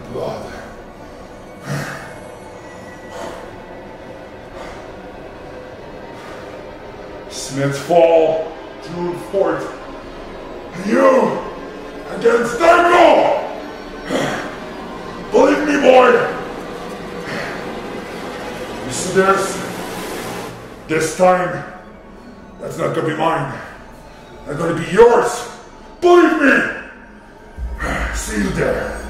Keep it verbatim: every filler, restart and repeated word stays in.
blood. Smith's fall, June fourth. And you against Darko! Believe me, boy! You see this? This time, that's not gonna be mine. That's gonna be yours! Believe me! See you there.